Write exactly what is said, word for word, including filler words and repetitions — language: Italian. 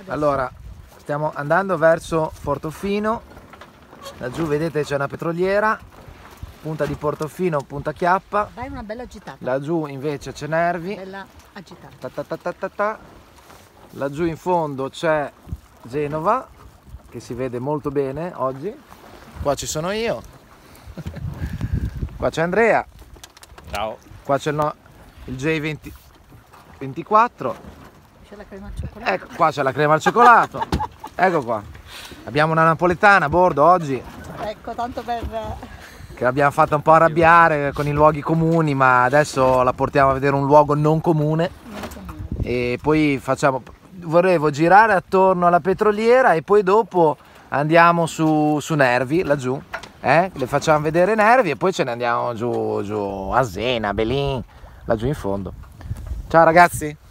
Allora, stiamo andando verso Portofino. Laggiù vedete c'è una petroliera, punta di Portofino, punta Chiappa. Dai una bella agitata. Laggiù invece c'è Nervi. Bella agitata. Ta ta ta ta ta ta. Laggiù in fondo c'è Genova, che si vede molto bene oggi. Qua ci sono io. Qua c'è Andrea. Ciao. Qua c'è il, no, il J ventiquattro. C'è la crema al cioccolato. Ecco, qua c'è la crema al cioccolato. Ecco qua. Abbiamo una napoletana a bordo oggi, Ecco, tanto per... che l'abbiamo fatta un po' arrabbiare con i luoghi comuni, ma adesso la portiamo a vedere un luogo non comune. E poi facciamo... Volevo girare attorno alla petroliera e poi dopo andiamo su, su Nervi, laggiù. Eh? Le facciamo vedere Nervi e poi ce ne andiamo giù, giù a Zena, Belin, laggiù in fondo. Ciao ragazzi!